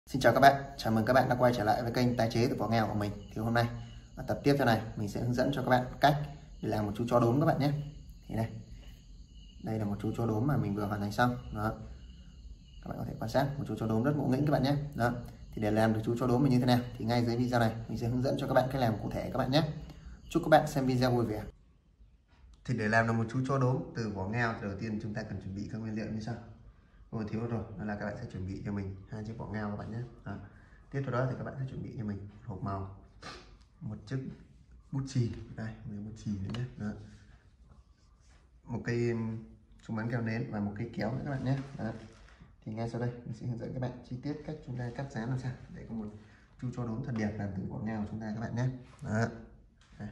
Xin chào các bạn, chào mừng các bạn đã quay trở lại với kênh tái chế từ vỏ nghèo của mình. Thì hôm nay ở tập tiếp theo này mình sẽ hướng dẫn cho các bạn cách để làm một chú chó đốm các bạn nhé. Thì đây là một chú chó đốm mà mình vừa hoàn thành xong. Đó, các bạn có thể quan sát một chú chó đốm rất ngộ nghĩnh các bạn nhé. Đó, thì để làm được chú chó đốm như thế nào thì ngay dưới video này mình sẽ hướng dẫn cho các bạn cách làm cụ thể các bạn nhé. Chúc các bạn xem video vui vẻ. Thì để làm được một chú chó đốm từ vỏ nghèo thì đầu tiên chúng ta cần chuẩn bị các nguyên liệu như sau. Không thiếu rồi, đó là các bạn sẽ chuẩn bị cho mình 2 chiếc vỏ nghèo các bạn nhé. Đó. Tiếp theo đó thì các bạn sẽ chuẩn bị cho mình hộp màu, một chiếc bút chì, đây bút chì nữa nhé. Đó. Một cây súng bắn keo nến và một cây kéo nữa các bạn nhé. Đó. Thì ngay sau đây mình sẽ hướng dẫn các bạn chi tiết cách chúng ta cắt dán làm sao để có một chú chó đốm thật đẹp làm từ vỏ nghèo chúng ta các bạn nhé. Đó. Đây.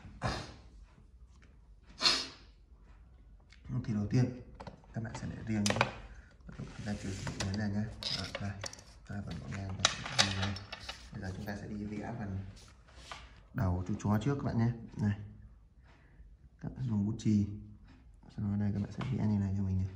Thì đầu tiên các bạn sẽ để riêng chúng ta chuyển đến này nhé. Đây phần vỏ nghèo bây giờ chúng ta sẽ đi vẽ phần đầu chú chó trước các bạn nhé. Này, các bạn dùng bút chì, sau đó đây các bạn sẽ vẽ như này cho mình này.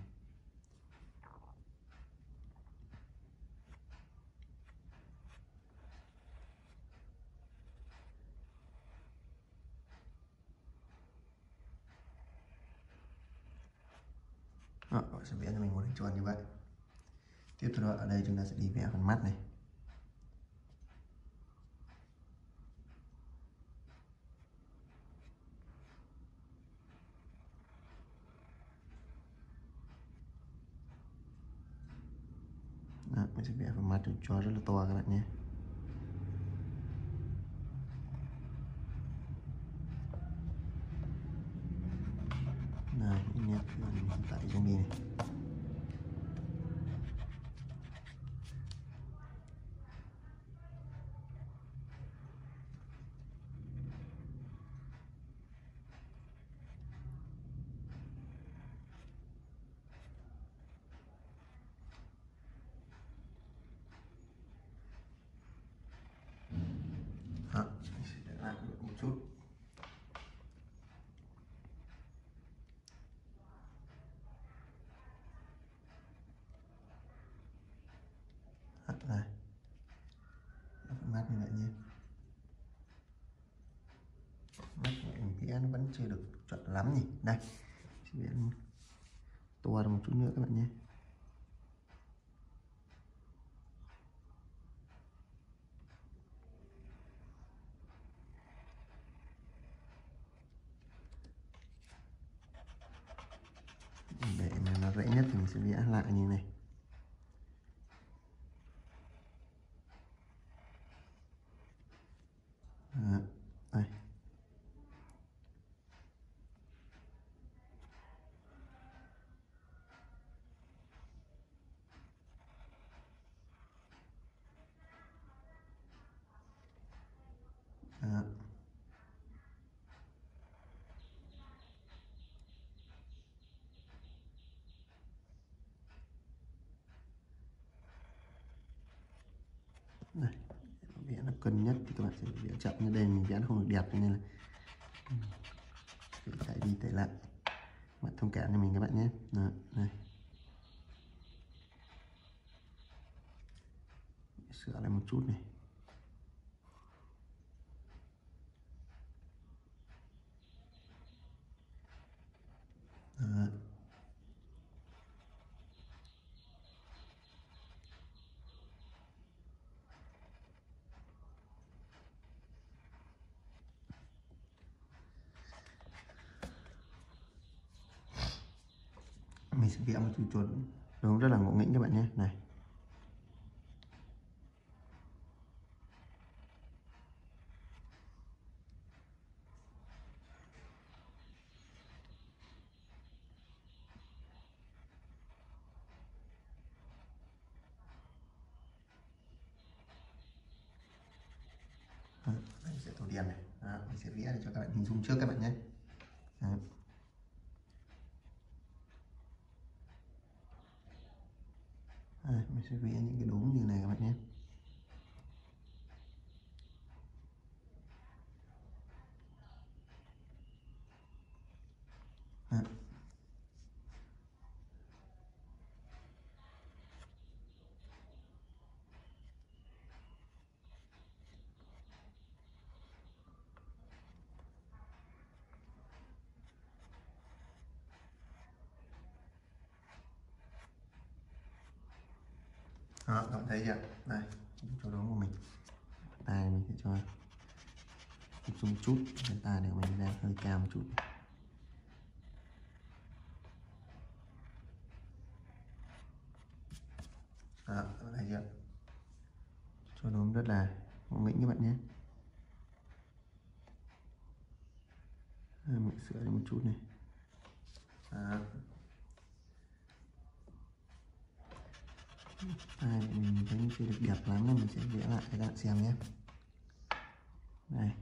Đó, bạn sẽ vẽ cho mình một hình tròn như vậy. Tiếp theo đó ở đây chúng ta sẽ đi vẽ phần mắt này. Đó, mình sẽ vẽ phần mắt chú chó rất là to các bạn nhé. Này, những nét hiện tại trong đi này. Đó, mình sẽ để lại một chút. Đó, đây. Phần mắt như vậy nhé. Mắt mình vẽ nó vẫn chưa được chuẩn lắm nhỉ. Đây, sẽ vẽ to được một chút nữa các bạn nhé. Để mà nó dễ nhất thì mình sẽ vẽ lại như này. Đây. Đó. Này, vẽ nó cân nhất thì các bạn sẽ vẽ chậm, như đây mình vẽ nó không được đẹp cho nên là sẽ chạy đi chạy lại, bạn thông cảm cho mình các bạn nhé. Đó, đây. Sửa lại một chút này. Đó. Mình sẽ vẽ một chú chuột đúng rất là ngộ nghĩnh các bạn nhé. Này, mình sẽ thổi đèn này. Đó, mình sẽ vẽ để cho các bạn hình dung trước các bạn nhé. Đó. Đây, mình sẽ vẽ những cái đốm như này các bạn nhé. Đó. Đó, các bạn thấy chưa? Đây, cho đốm của mình. Tay mình sẽ cho zoom chút, cái tay này mình đang hơi cao một chút. Đó, các bạn thấy chưa? Cho đốm rất là ngộ nghĩnh các bạn nhé. Mình sửa đi một chút này. Đó. Tay mình thấy chưa được đẹp lắm nên mình sẽ vẽ lại các bạn xem nhé. Đây.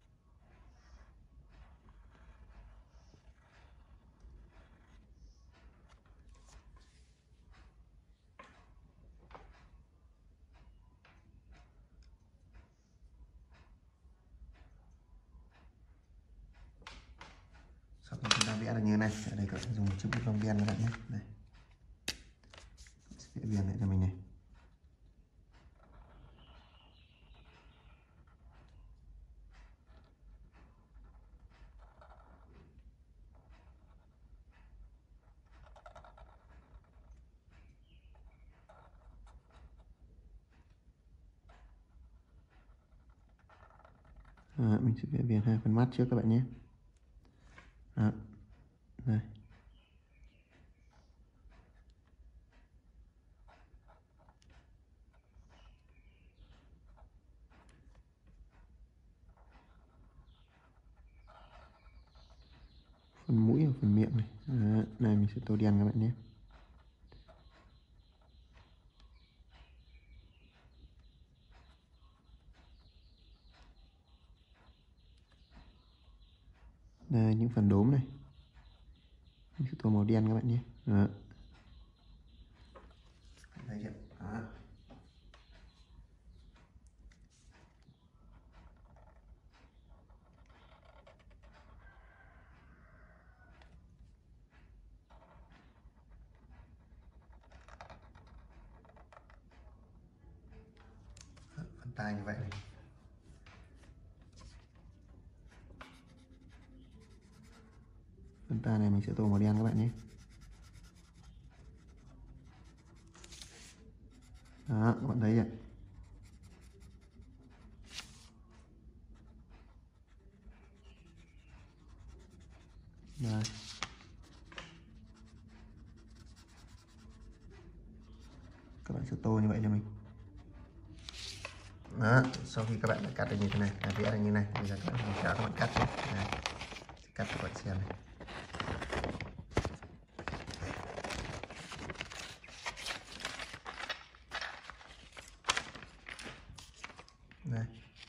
Sau khi chúng ta vẽ được như này, ở đây các bạn dùng chiếc bút lông đen các bạn nhé. Đây. Sẽ vẽ viền lại cho mình này. Mình sẽ vẽ viền hai phần mắt trước các bạn nhé. Đó. Đây. Phần mũi và phần miệng này. Đó. Này mình sẽ tô đen các bạn nhé. Đây, những phần đốm này mình sẽ tô màu đen các bạn nhé. Đó. Thấy chưa? Đó. Phần tai như vậy này. Phần tai này mình sẽ tô màu đen các bạn nhé. Đó, các bạn thấy chưa? Đây. Các bạn sẽ tô như vậy cho mình. Đó, sau khi các bạn đã cắt được như thế này, vẽ được như này, bây giờ các bạn kéo các bạn cắt nhé. Đây. Cắt các bạn xem này. Đây.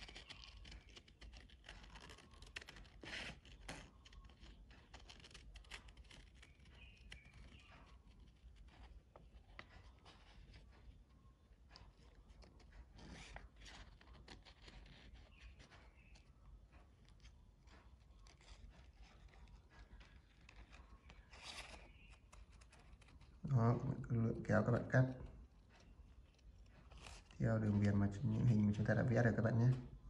Đó, cứ lượn kéo các bạn cắt theo đường viền mà những hình mà chúng ta đã vẽ được các bạn nhé.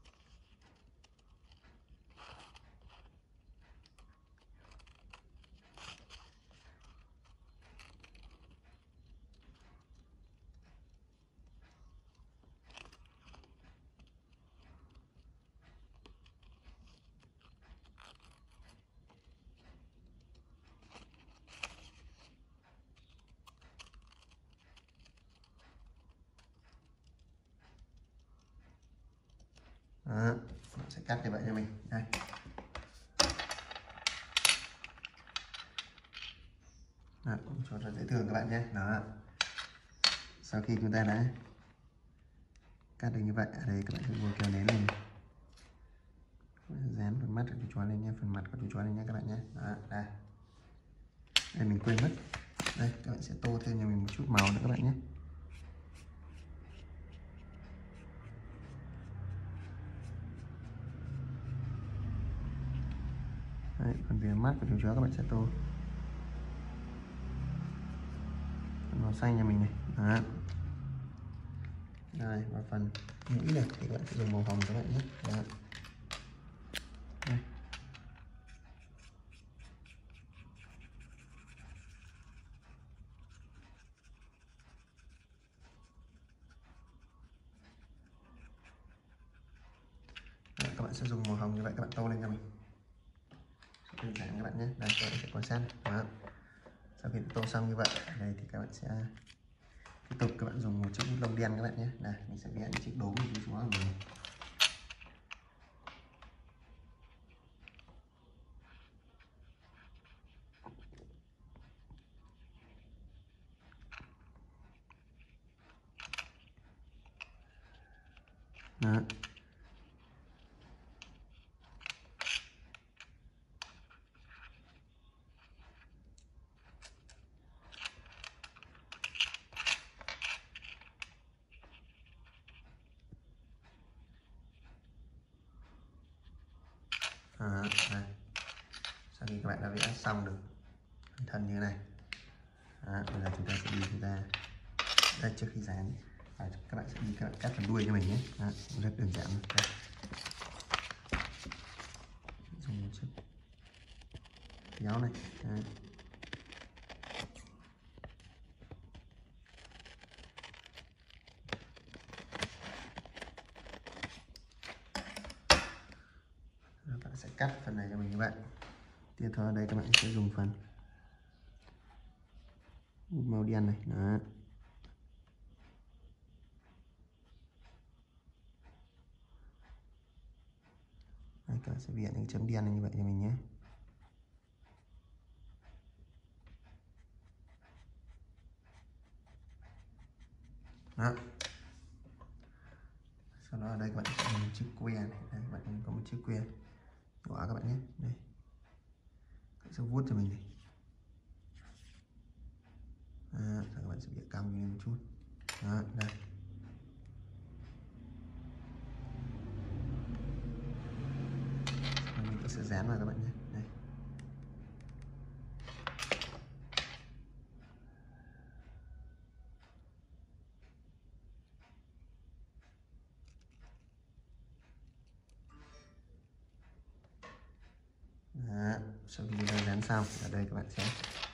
Đó, sẽ cắt như vậy cho mình. Đây. Đó, cho nó dễ thương các bạn nhé. Đó. Sau khi chúng ta đã cắt được như vậy, ở đây các bạn sẽ buộc kéo nến lên, dán phần mắt của chú chó lên nhé, phần mặt của chú chó lên nhé các bạn nhé. Đó, đây. Đây mình quên mất. Đây, các bạn sẽ tô thêm cho mình một chút màu nữa các bạn nhé. Đấy, phần viền mắt của chú chó các bạn sẽ tô màu xanh cho mình này. Đó. Đây, và phần mũi này thì các bạn sẽ dùng màu hồng các bạn nhé. Đó. Đây. bạn sẽ dùng màu hồng như vậy, các bạn tô lên cho mình. Đơn giản các bạn nhé. Đây các bạn sẽ quan sát. Đó. Sau khi tô xong như vậy, đây thì các bạn sẽ tiếp tục các bạn dùng một chiếc bút lông đen các bạn nhé. Này mình sẽ vẽ những chiếc đốm như xuống của mình. Đó. Đây. Sau khi các bạn đã vẽ xong được thân như thế này, bây giờ chúng ta sẽ đi đây trước khi dán, các bạn sẽ đi các bạn cắt phần đuôi cho mình nhé. Rất đơn giản. Dùng một chiếc kéo này. Các bạn sẽ cắt phần này cho mình như vậy. Tiếp theo ở đây các bạn sẽ dùng phần màu đen này. Đó. Đây, các bạn sẽ vẽ những chấm đen như vậy cho mình nhé. Đó. Sau đó ở đây các bạn sẽ dùng một chiếc que này. Đây, các bạn có một chiếc que nhỏ các bạn nhé. Đây, các bạn sẽ vuốt cho mình này. Các bạn sẽ vẽ cong lên một chút. Đó, đây. Mình sẽ dán vào các bạn nhé. Đây. Đó. Sau khi chúng ta dán xong, ở đây các bạn sẽ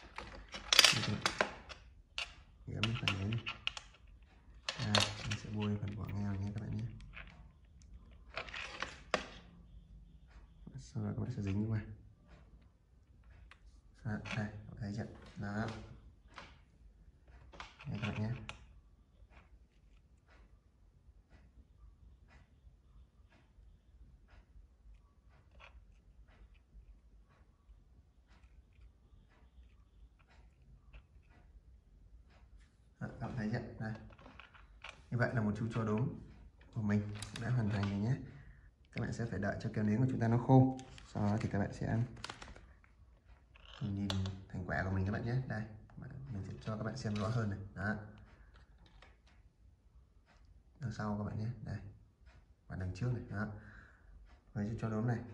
gắn phần đấy này. Mình sẽ bôi phần vỏ nghèo nhé các bạn nhé. Sau đó các bạn sẽ dính qua. Đây, các bạn thấy chưa? Đó. Đây các bạn nhé. Các bạn thấy chưa? Đây. Như vậy là một chú chó đốm của mình đã hoàn thành rồi nhé. Các bạn sẽ phải đợi cho keo nến của chúng ta nó khô, sau đó thì các bạn sẽ nhìn thành quả của mình các bạn nhé. Đây, mình sẽ cho các bạn xem rõ hơn này. Đó. Đằng sau các bạn nhé. Đây. Và đằng trước này. Đó. Với chú chó đốm này,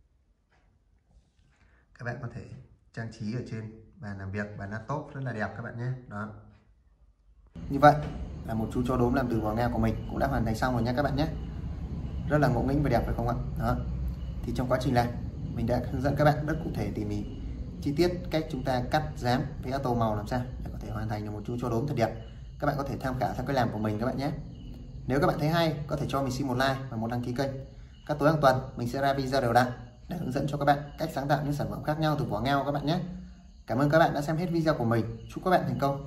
các bạn có thể trang trí ở trên bàn làm việc, bàn laptop rất là đẹp các bạn nhé. Đó. Như vậy là một chú chó đốm làm từ vỏ nghèo của mình cũng đã hoàn thành xong rồi nha các bạn nhé. Rất là ngộ nghĩnh và đẹp phải không ạ? Đó. Thì trong quá trình này mình đã hướng dẫn các bạn rất cụ thể tỉ mỉ chi tiết cách chúng ta cắt dán vẽ tô màu làm sao để có thể hoàn thành được một chú chó đốm thật đẹp. Các bạn có thể tham khảo theo cách làm của mình các bạn nhé. Nếu các bạn thấy hay, có thể cho mình xin một like và một đăng ký kênh. Các tối hàng tuần mình sẽ ra video đều đặn để hướng dẫn cho các bạn cách sáng tạo những sản phẩm khác nhau từ vỏ nghèo các bạn nhé. Cảm ơn các bạn đã xem hết video của mình. Chúc các bạn thành công.